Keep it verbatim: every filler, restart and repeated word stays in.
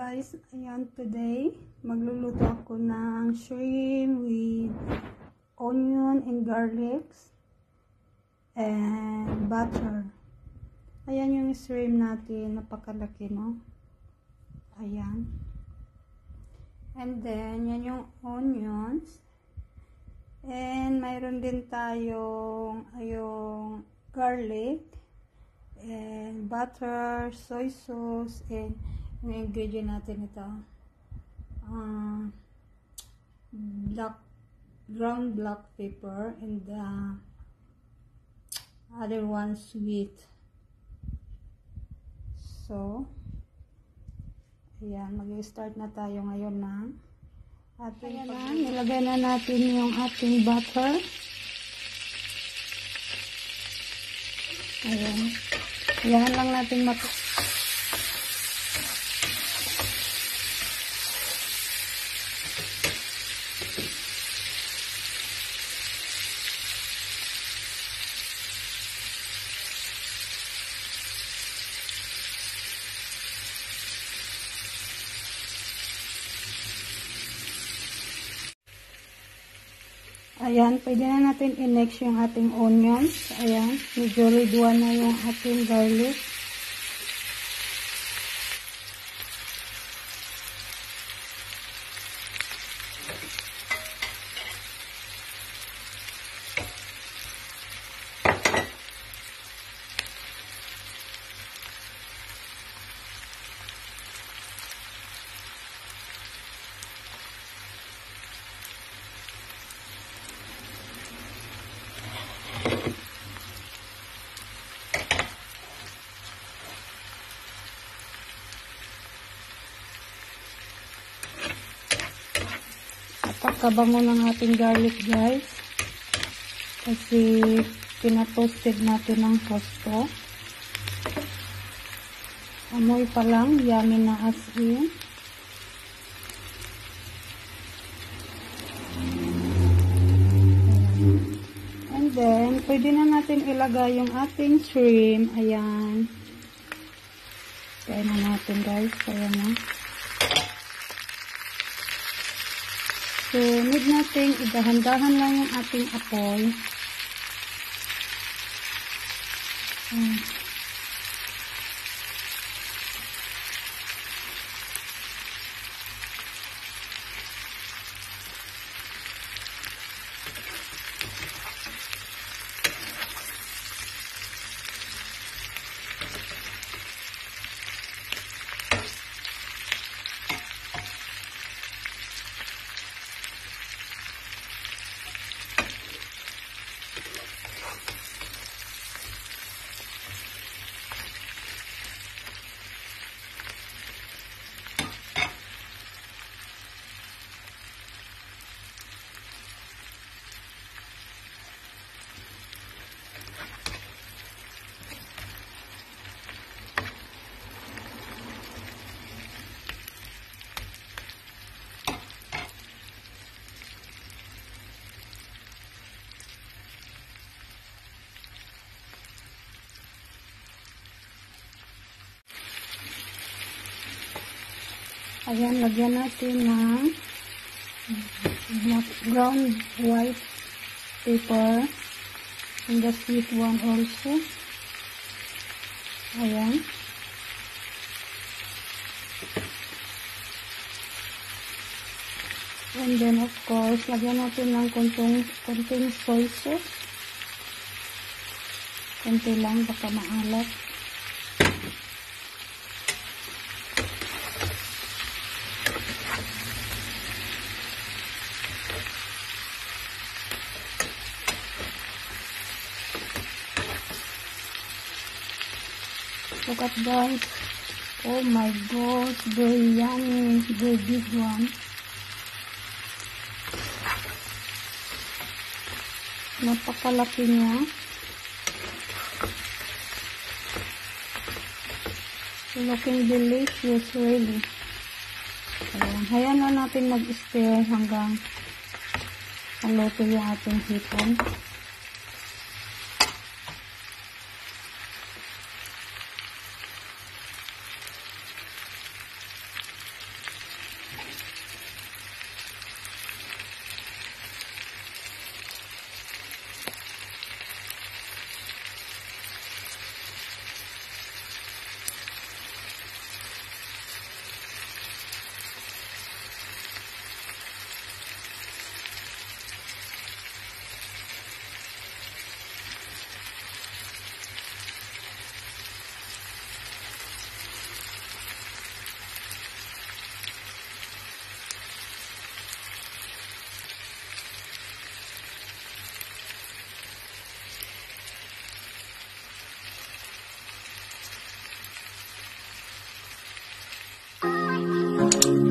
guys, ayan today magluluto ako ng shrimp with onion and garlic and butter. Ayan yung shrimp natin, napakalaki no. Ayan. And then yan yung onions. And mayroon din tayong yung garlic and butter, soy sauce, and yung ingredient natin ito uh, black ground black pepper, and the other one sweet. So ayan, mag-start na tayo ngayon na ating ayan na, nilagay na natin yung ating butter. Ayan, ayan lang natin mat Ayan, pwede na natin i-mix yung ating onions. Ayan, medyo redua na yung ating garlic. Napakabango ng ating garlic guys, kasi pinatoasted natin ng husto. Amoy pa lang, yummy na as in. And then pwede na natin ilagay yung ating shrimp. Ayan, kaya na natin guys. Ayan na. So, need natin idahan-dahan lang yung ating apoy. Hmm. Ayan, lagyan natin ng ground white pepper and the sweet one also. Ayan. And then of course, lagyan natin ng konting, konting soy sauce. Konti lang, baka maalat. Look at guys. Oh my gosh, very yummy, very big one. Napakalaki niya. Looking delicious really. Ayan, hayaan na natin mag-stir hanggang maluto yung ating hipon. Bye!